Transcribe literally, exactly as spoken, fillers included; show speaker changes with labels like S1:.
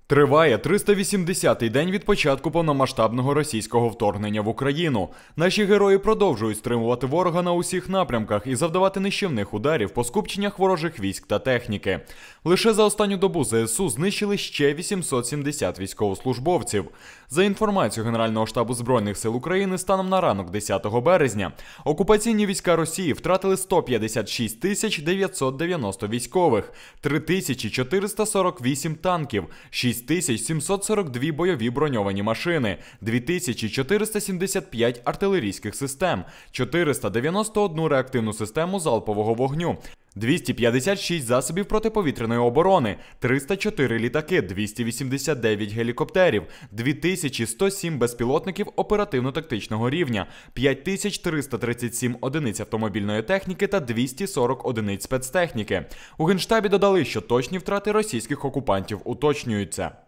S1: Триває триста вісімдесятий день від початку повномасштабного російського вторгнення в Україну. Наші герої продовжують стримувати ворога на усіх напрямках і завдавати нищівних ударів по скупченнях ворожих військ та техніки. Лише за останню добу ЗСУ знищили ще вісімсот сімдесят військовослужбовців. За інформацією Генерального штабу Збройних сил України, станом на ранок десятого березня окупаційні війська Росії втратили сто п'ятдесят шість тисяч дев'ятсот дев'яносто військових, три тисячі чотириста сорок вісім танків, шість тисяч сімсот сорок дві бойові броньовані машини, дві тисячі чотириста сімдесят п'ять артилерійських систем, чотириста дев'яносто одну реактивну систему залпового вогню, двісті п'ятдесят шість засобів протиповітряної оборони, триста чотири літаки, двісті вісімдесят дев'ять гелікоптерів, дві тисячі сто сім безпілотників оперативно-тактичного рівня, п'ять тисяч триста тридцять сім одиниць автомобільної техніки та двісті сорок одиниць спецтехніки. У Генштабі додали, що точні втрати російських окупантів уточнюються.